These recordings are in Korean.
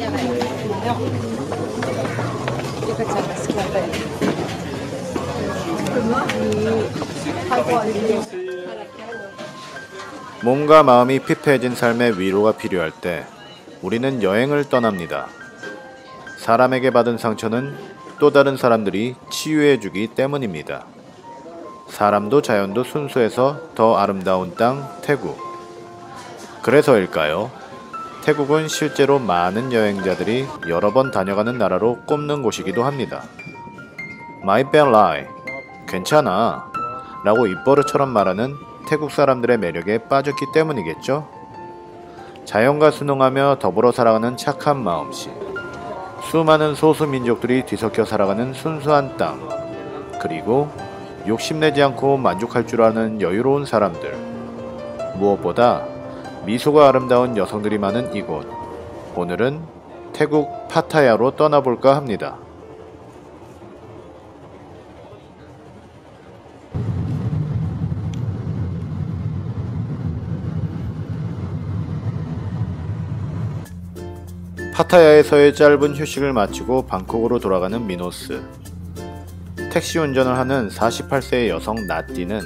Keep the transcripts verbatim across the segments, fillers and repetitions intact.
몸과 마음이 피폐해진 삶의 위로가 필요할 때 우리는 여행을 떠납니다. 사람에게 받은 상처는 또 다른 사람들이 치유해주기 때문입니다. 사람도 자연도 순수해서 더 아름다운 땅 태국. 그래서일까요? 태국은 실제로 많은 여행자들이 여러 번 다녀가는 나라로 꼽는 곳이기도 합니다. My bad lie. 괜찮아 라고 입버릇처럼 말하는 태국 사람들의 매력에 빠졌기 때문이겠죠? 자연과 순응하며 더불어 살아가는 착한 마음씨, 수많은 소수민족들이 뒤섞여 살아가는 순수한 땅, 그리고 욕심내지 않고 만족할 줄 아는 여유로운 사람들, 무엇보다 미소가 아름다운 여성들이 많은 이곳. 오늘은 태국 파타야로 떠나볼까 합니다. 파타야에서의 짧은 휴식을 마치고 방콕으로 돌아가는 미노스. 택시 운전을 하는 사십팔 세의 여성 나띠는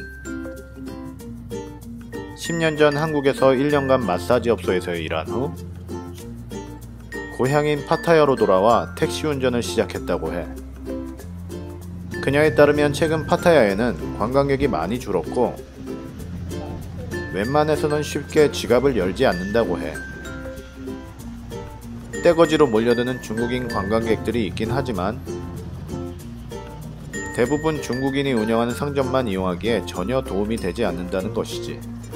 십 년 전 한국에서 일 년간 마사지 업소에서 일한 후 고향인 파타야로 돌아와 택시 운전을 시작했다고 해. 그녀에 따르면 최근 파타야에는 관광객이 많이 줄었고 웬만해서는 쉽게 지갑을 열지 않는다고 해. 떼거지로 몰려드는 중국인 관광객들이 있긴 하지만 대부분 중국인이 운영하는 상점만 이용하기에 전혀 도움이 되지 않는다는 것이지.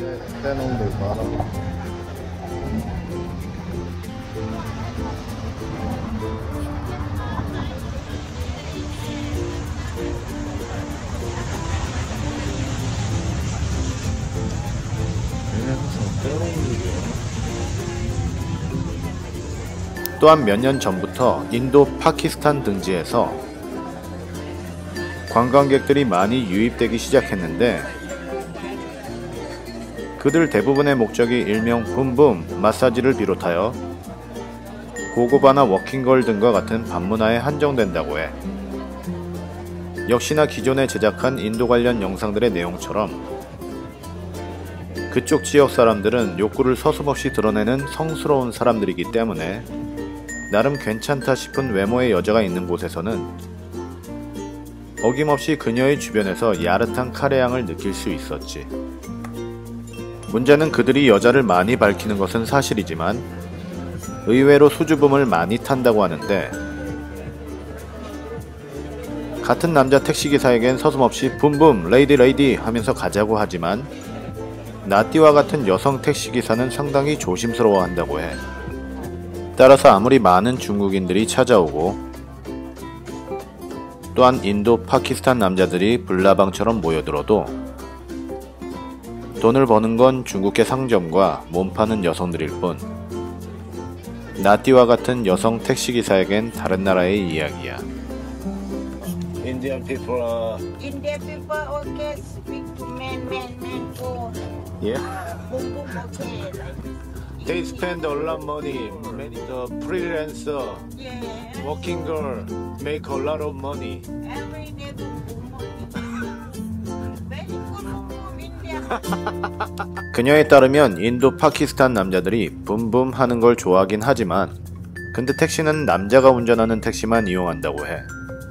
또한 몇 년 전부터 인도, 파키스탄 등지에서 관광객들이 많이 유입되기 시작했는데 그들 대부분의 목적이 일명 붐붐 마사지를 비롯하여 고고바나 워킹걸 등과 같은 밤문화에 한정된다고 해. 역시나 기존에 제작한 인도 관련 영상들의 내용처럼 그쪽 지역 사람들은 욕구를 서슴없이 드러내는 성스러운 사람들이기 때문에 나름 괜찮다 싶은 외모의 여자가 있는 곳에서는 어김없이 그녀의 주변에서 야릇한 카레향을 느낄 수 있었지. 문제는 그들이 여자를 많이 밝히는 것은 사실이지만 의외로 수줍음을 많이 탄다고 하는데 같은 남자 택시기사에겐 서슴없이 붐붐 레이디 레이디 하면서 가자고 하지만 나띠와 같은 여성 택시기사는 상당히 조심스러워 한다고 해. 따라서 아무리 많은 중국인들이 찾아오고 또한 인도, 파키스탄 남자들이 불나방처럼 모여들어도 돈을 버는 건 중국계 상점과 몸 파는 여성들일 뿐 나띠와 같은 여성 택시기사에겐 다른 나라의 이야기야. Indian people are... Indian people okay speak to men, men, men go. Yeah. Boom, boom, okay. They spend a lot of money. Many the freelancer, Yeah. working girl make a lot of money. Every day boom, boom, boom. Very good boom, boom, India. 그녀에 따르면 인도, 파키스탄 남자들이 붐붐 하는 걸 좋아하긴 하지만 근데 택시는 남자가 운전하는 택시만 이용한다고 해.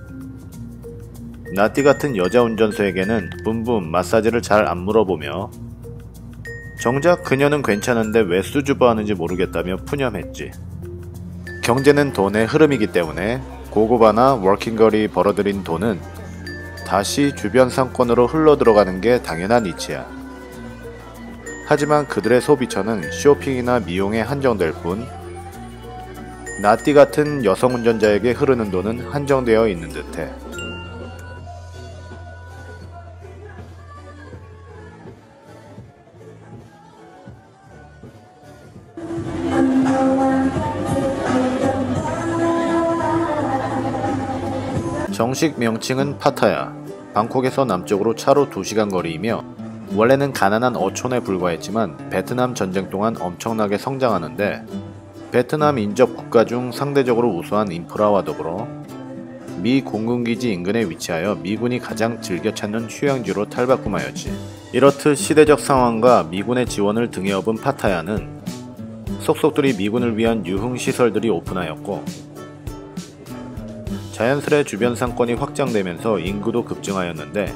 나띠 같은 여자 운전수에게는 붐붐 마사지를 잘 안 물어보며 정작 그녀는 괜찮은데 왜 수줍어하는지 모르겠다며 푸념했지. 경제는 돈의 흐름이기 때문에 고고바나 워킹걸이 벌어들인 돈은 다시 주변 상권으로 흘러들어가는 게 당연한 이치야. 하지만 그들의 소비처는 쇼핑이나 미용에 한정될 뿐 나띠 같은 여성 운전자에게 흐르는 돈은 한정되어 있는 듯해. 정식 명칭은 파타야, 방콕에서 남쪽으로 차로 두 시간 거리이며 원래는 가난한 어촌에 불과했지만 베트남 전쟁 동안 엄청나게 성장하는데 베트남 인접 국가 중 상대적으로 우수한 인프라와 더불어 미 공군기지 인근에 위치하여 미군이 가장 즐겨 찾는 휴양지로 탈바꿈하였지. 이렇듯 시대적 상황과 미군의 지원을 등에 업은 파타야는 속속들이 미군을 위한 유흥시설들이 오픈하였고 자연스레 주변 상권이 확장되면서 인구도 급증하였는데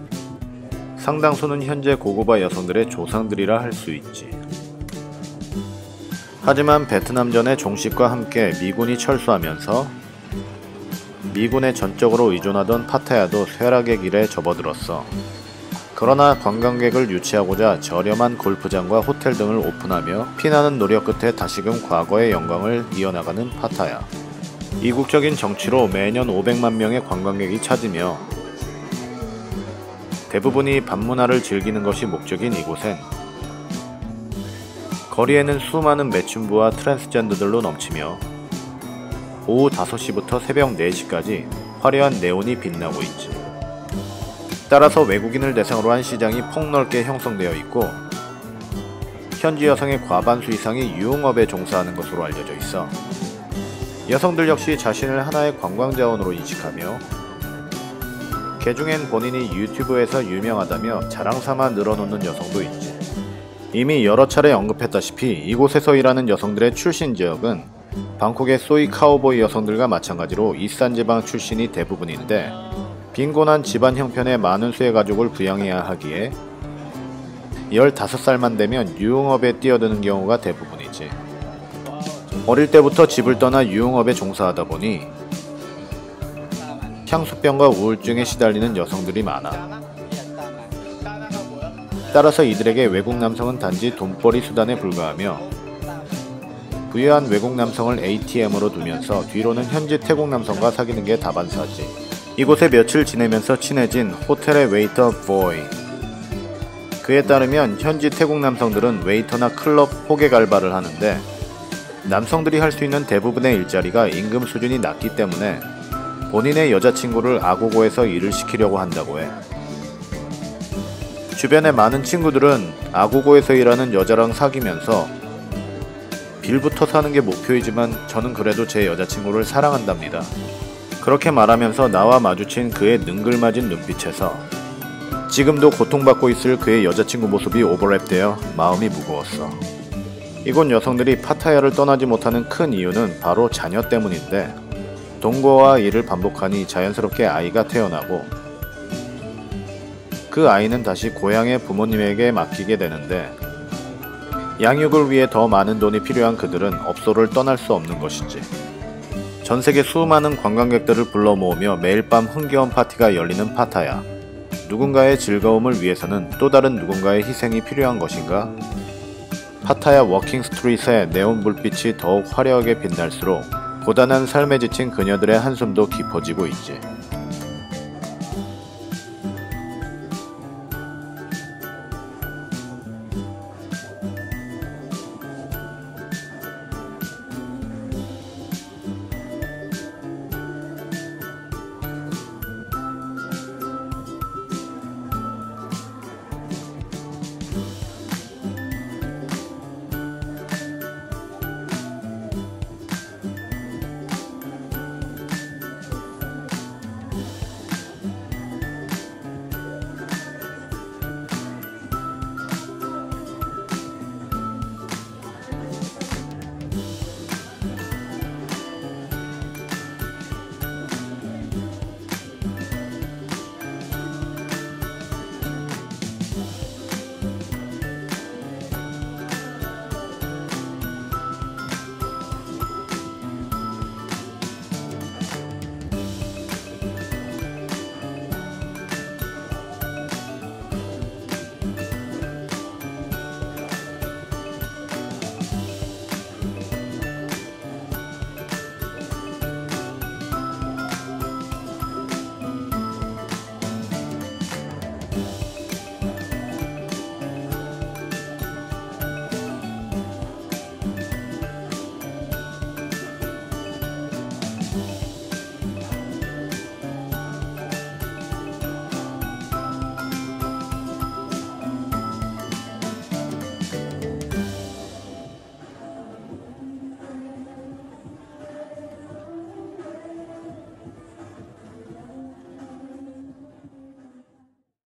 상당수는 현재 고고바 여성들의 조상들이라 할 수 있지. 하지만 베트남전의 종식과 함께 미군이 철수하면서 미군에 전적으로 의존하던 파타야도 쇠락의 길에 접어들었어. 그러나 관광객을 유치하고자 저렴한 골프장과 호텔 등을 오픈하며 피나는 노력 끝에 다시금 과거의 영광을 이어나가는 파타야. 이국적인 정치로 매년 오백만 명의 관광객이 찾으며 대부분이 밤문화를 즐기는 것이 목적인 이곳엔 거리에는 수많은 매춘부와 트랜스젠더들로 넘치며 오후 다섯 시부터 새벽 네 시까지 화려한 네온이 빛나고 있지. 따라서 외국인을 대상으로 한 시장이 폭넓게 형성되어 있고 현지 여성의 과반수 이상이 유흥업에 종사하는 것으로 알려져 있어. 여성들 역시 자신을 하나의 관광자원으로 인식하며 개중엔 본인이 유튜브에서 유명하다며 자랑삼아 늘어놓는 여성도 있지. 이미 여러 차례 언급했다시피 이곳에서 일하는 여성들의 출신 지역은 방콕의 소이 카우보이 여성들과 마찬가지로 이산지방 출신이 대부분인데 빈곤한 집안 형편에 많은 수의 가족을 부양해야 하기에 열다섯 살만 되면 유흥업에 뛰어드는 경우가 대부분이지. 어릴 때부터 집을 떠나 유흥업에 종사하다 보니 향수병과 우울증에 시달리는 여성들이 많아. 따라서 이들에게 외국 남성은 단지 돈벌이 수단에 불과하며 부유한 외국 남성을 에이티엠으로 두면서 뒤로는 현지 태국 남성과 사귀는 게 다반사지. 이곳에 며칠 지내면서 친해진 호텔의 웨이터 보이. 그에 따르면 현지 태국 남성들은 웨이터나 클럽 호객 알바를 하는데 남성들이 할 수 있는 대부분의 일자리가 임금 수준이 낮기 때문에 본인의 여자친구를 아고고에서 일을 시키려고 한다고 해. 주변의 많은 친구들은 아고고에서 일하는 여자랑 사귀면서 빌부터 사는 게 목표이지만 저는 그래도 제 여자친구를 사랑한답니다. 그렇게 말하면서 나와 마주친 그의 능글맞은 눈빛에서 지금도 고통받고 있을 그의 여자친구 모습이 오버랩되어 마음이 무거웠어. 이곳 여성들이 파타야를 떠나지 못하는 큰 이유는 바로 자녀 때문인데 동거와 일을 반복하니 자연스럽게 아이가 태어나고 그 아이는 다시 고향의 부모님에게 맡기게 되는데 양육을 위해 더 많은 돈이 필요한 그들은 업소를 떠날 수 없는 것이지. 전세계 수많은 관광객들을 불러 모으며 매일 밤 흥겨운 파티가 열리는 파타야. 누군가의 즐거움을 위해서는 또 다른 누군가의 희생이 필요한 것인가? 파타야 워킹 스트릿의 네온 불빛이 더욱 화려하게 빛날수록 고단한 삶에 지친 그녀들의 한숨도 깊어지고 있지.